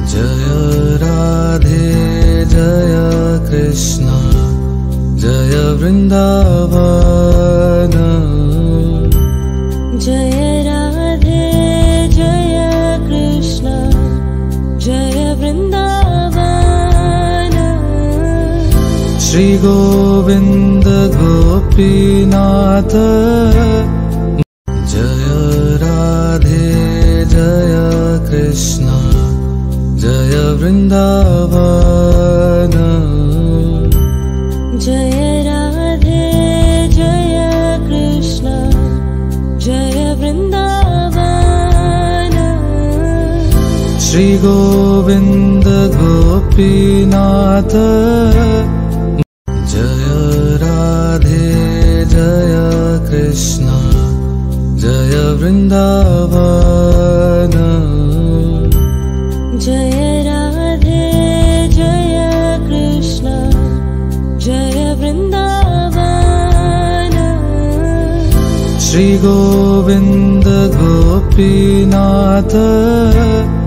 Jai Radhe Jai Krishna Jai Vrindavan. Jai Radhe Jai Krishna Jai Vrindavan. Shri Govind Gopinath Jai Radhe Jai Krishna Jai Vrindavan. Jai Radhe Jai Krishna Jai Vrindavan. Shri Govind Gopinath Jai Radhe Jai Krishna Jai Vrindavan. Jai Radhe Jai Krishna Jai Vrindavan. Shri Govind Gopinath